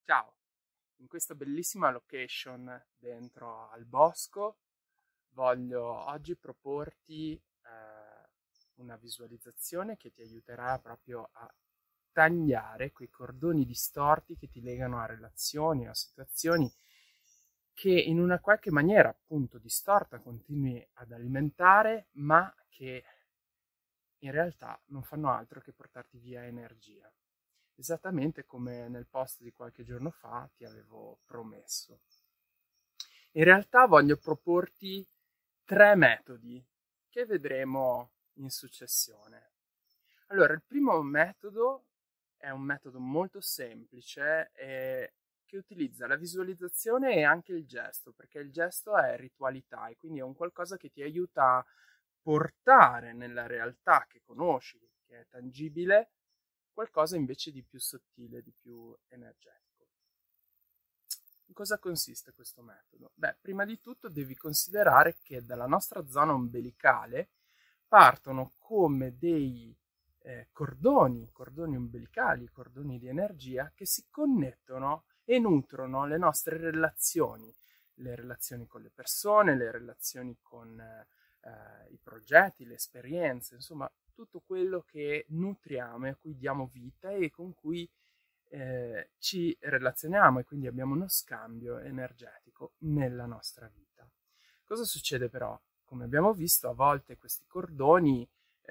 Ciao, in questa bellissima location dentro al bosco voglio oggi proporti una visualizzazione che ti aiuterà proprio a tagliare quei cordoni distorti che ti legano a relazioni o a situazioni che in una qualche maniera appunto distorta continui ad alimentare, ma che in realtà non fanno altro che portarti via energia. Esattamente come nel post di qualche giorno fa ti avevo promesso. In realtà voglio proporti 3 metodi che vedremo in successione. Allora, il primo metodo è un metodo molto semplice che utilizza la visualizzazione e anche il gesto, perché il gesto è ritualità e quindi è un qualcosa che ti aiuta a portare nella realtà che conosci, che è tangibile, qualcosa invece di più sottile, di più energetico. In cosa consiste questo metodo? Beh, prima di tutto devi considerare che dalla nostra zona ombelicale partono come dei cordoni ombelicali, cordoni di energia che si connettono e nutrono le nostre relazioni, le relazioni con le persone, le relazioni con i progetti, le esperienze, insomma tutto quello che nutriamo e a cui diamo vita e con cui ci relazioniamo e quindi abbiamo uno scambio energetico nella nostra vita. Cosa succede però? Come abbiamo visto, a volte questi cordoni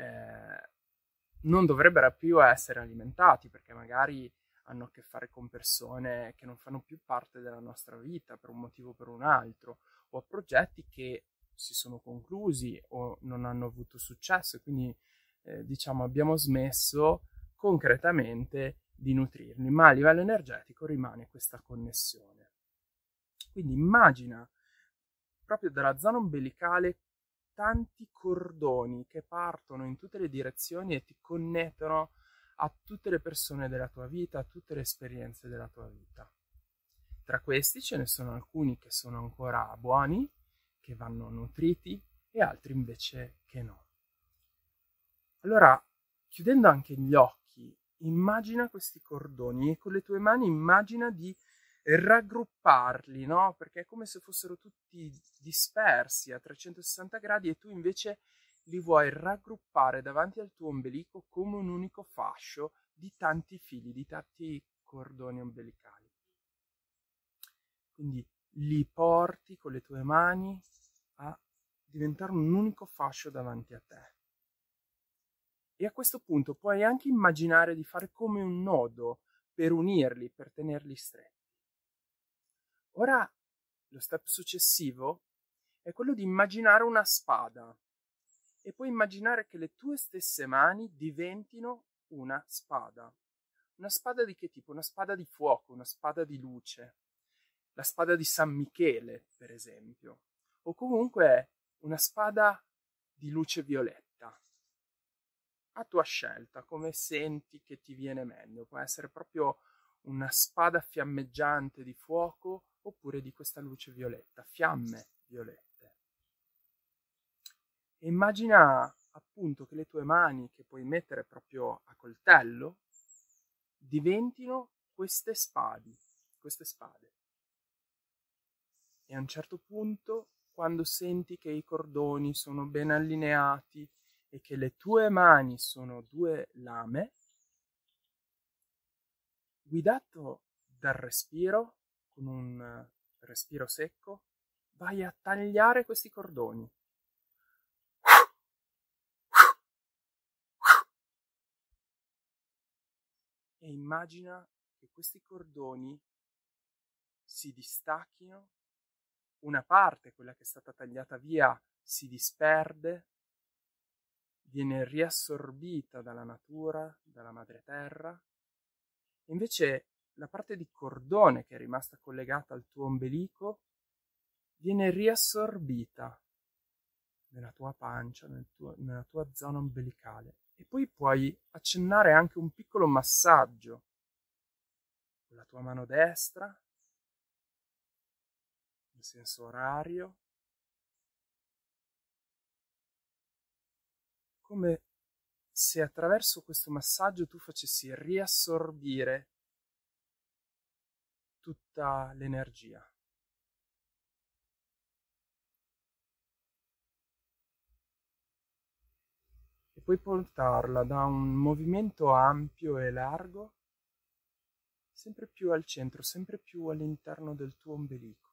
non dovrebbero più essere alimentati perché magari hanno a che fare con persone che non fanno più parte della nostra vita per un motivo o per un altro, o a progetti che si sono conclusi o non hanno avuto successo e quindi diciamo abbiamo smesso concretamente di nutrirli, ma a livello energetico rimane questa connessione. Quindi immagina proprio dalla zona ombelicale tanti cordoni che partono in tutte le direzioni e ti connettono a tutte le persone della tua vita, a tutte le esperienze della tua vita. Tra questi ce ne sono alcuni che sono ancora buoni, che vanno nutriti, e altri invece che no. Allora, chiudendo anche gli occhi, immagina questi cordoni e con le tue mani immagina di raggrupparli, no? Perché è come se fossero tutti dispersi a 360 gradi e tu invece li vuoi raggruppare davanti al tuo ombelico come un unico fascio di tanti fili, di tanti cordoni ombelicali. Quindi li porti con le tue mani a diventare un unico fascio davanti a te. E a questo punto puoi anche immaginare di fare come un nodo per unirli, per tenerli stretti. Ora lo step successivo è quello di immaginare una spada e puoi immaginare che le tue stesse mani diventino una spada. Una spada di che tipo? Una spada di fuoco, una spada di luce, la spada di San Michele, per esempio, o comunque una spada di luce violetta. A tua scelta, come senti che ti viene meglio. Può essere proprio una spada fiammeggiante di fuoco oppure di questa luce violetta, fiamme violette. E immagina appunto che le tue mani, che puoi mettere proprio a coltello, diventino queste spade. E a un certo punto, quando senti che i cordoni sono ben allineati e che le tue mani sono 2 lame, guidato dal respiro, con un respiro secco, vai a tagliare questi cordoni. E immagina che questi cordoni si distacchino, una parte, quella che è stata tagliata via, si disperde, viene riassorbita dalla natura, dalla madre terra. Invece la parte di cordone che è rimasta collegata al tuo ombelico viene riassorbita nella tua pancia, nella tua zona ombelicale. E poi puoi accennare anche un piccolo massaggio con la tua mano destra, in senso orario, come se attraverso questo massaggio tu facessi riassorbire tutta l'energia. E puoi portarla da un movimento ampio e largo sempre più al centro, sempre più all'interno del tuo ombelico,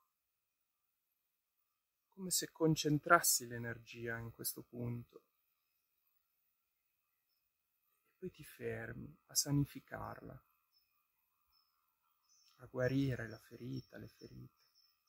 come se concentrassi l'energia in questo punto. E poi ti fermi a sanificarla, a guarire la ferita, le ferite.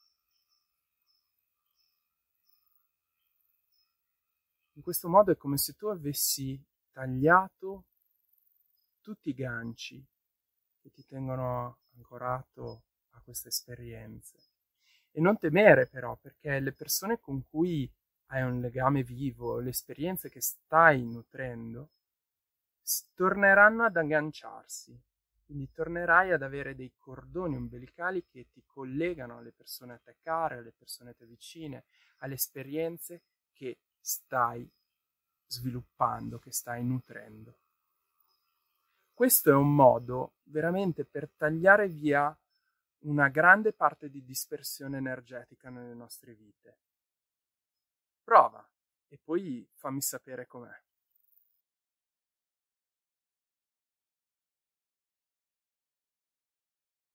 In questo modo è come se tu avessi tagliato tutti i ganci che ti tengono ancorato a queste esperienze. E non temere però, perché le persone con cui hai un legame vivo, le esperienze che stai nutrendo, torneranno ad agganciarsi. Quindi tornerai ad avere dei cordoni ombelicali che ti collegano alle persone a te care, alle persone a te vicine, alle esperienze che stai sviluppando, che stai nutrendo. Questo è un modo veramente per tagliare via una grande parte di dispersione energetica nelle nostre vite. Prova e poi fammi sapere com'è.